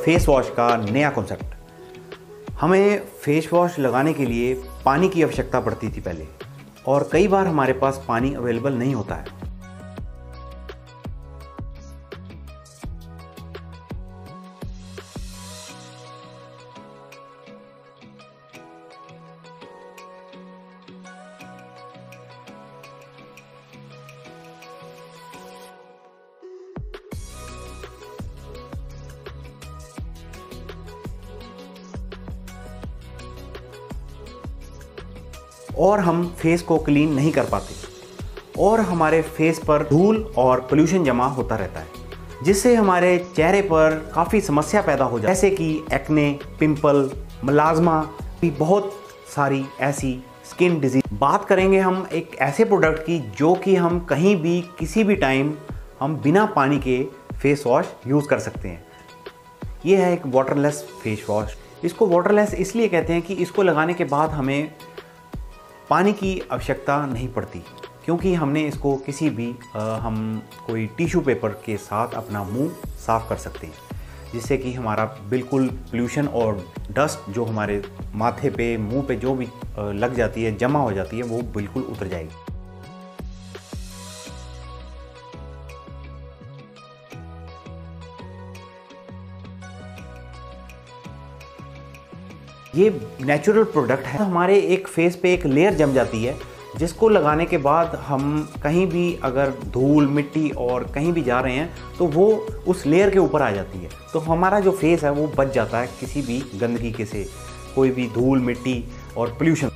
Face wash का नया concept. हमें फेस वॉश लगाने के लिए पानी की आवश्यकता पड़ती थी पहले, और कई बार हमारे पास पानी अवेलेबल नहीं होता है। और हम फेस को क्लीन नहीं कर पाते, और हमारे फेस पर धूल और पोल्यूशन जमा होता रहता है, जिससे हमारे चेहरे पर काफ़ी समस्या पैदा हो जाती है, जैसे कि एक्ने, पिंपल, मलाज्मा भी बहुत सारी ऐसी स्किन डिजीज। बात करेंगे हम एक ऐसे प्रोडक्ट की जो कि हम कहीं भी किसी भी टाइम हम बिना पानी के फेस वॉश यूज़ कर सकते हैं। ये है एक वाटरलेस फेस वॉश। इसको वाटरलेस इसलिए कहते हैं कि इसको लगाने के बाद हमें पानी की आवश्यकता नहीं पड़ती, क्योंकि हमने इसको किसी भी हम कोई टिश्यू पेपर के साथ अपना मुंह साफ़ कर सकते हैं, जिससे कि हमारा बिल्कुल पोल्यूशन और डस्ट जो हमारे माथे पे, मुंह पे जो भी लग जाती है, जमा हो जाती है, वो बिल्कुल उतर जाएगी। ये नेचुरल प्रोडक्ट है। हमारे एक फेस पे एक लेयर जम जाती है, जिसको लगाने के बाद हम कहीं भी अगर धूल, मिट्टी और कहीं भी जा रहे हैं तो वो उस लेयर के ऊपर आ जाती है, तो हमारा जो फेस है वो बच जाता है किसी भी गंदगी के से, कोई भी धूल, मिट्टी और पोल्यूशन।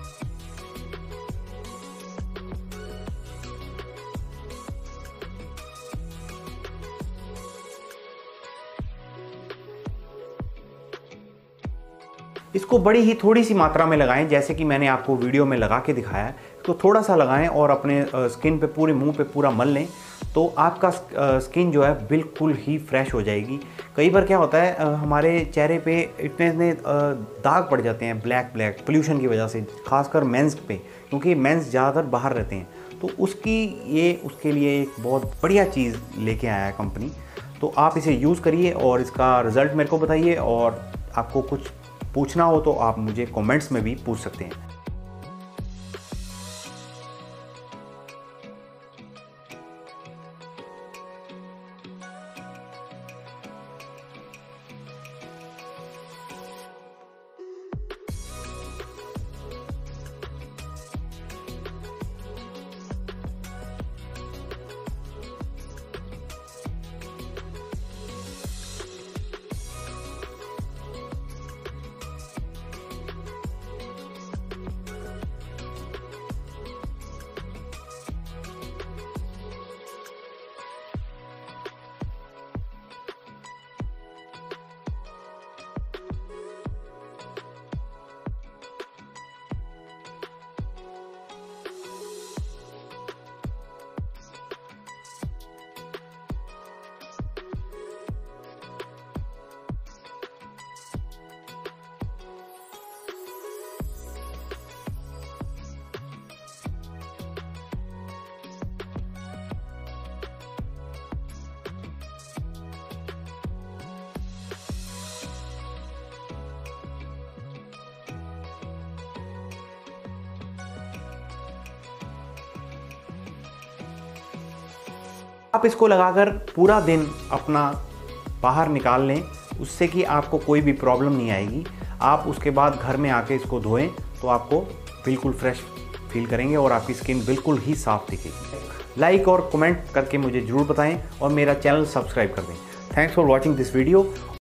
इसको बड़ी ही थोड़ी सी मात्रा में लगाएं, जैसे कि मैंने आपको वीडियो में लगा के दिखाया है। तो थोड़ा सा लगाएं और अपने स्किन पे, पूरे मुंह पे पूरा मल लें, तो आपका स्किन जो है बिल्कुल ही फ्रेश हो जाएगी। कई बार क्या होता है, हमारे चेहरे पे इतने दाग पड़ जाते हैं ब्लैक पोल्यूशन की वजह से, खासकर मेंस पे, क्योंकि मेंस ज़्यादातर बाहर रहते हैं। तो उसके लिए एक बहुत बढ़िया चीज़ लेके आया है कंपनी। तो आप इसे यूज़ करिए और इसका रिज़ल्ट मेरे को बताइए, और आपको कुछ पूछना हो तो आप मुझे कमेंट्स में भी पूछ सकते हैं। आप इसको लगाकर पूरा दिन अपना बाहर निकाल लें, उससे कि आपको कोई भी प्रॉब्लम नहीं आएगी। आप उसके बाद घर में आके इसको धोएं तो आपको बिल्कुल फ्रेश फील करेंगे और आपकी स्किन बिल्कुल ही साफ दिखेगी। लाइक और कमेंट करके मुझे ज़रूर बताएं और मेरा चैनल सब्सक्राइब कर दें। Thanks for watching this video.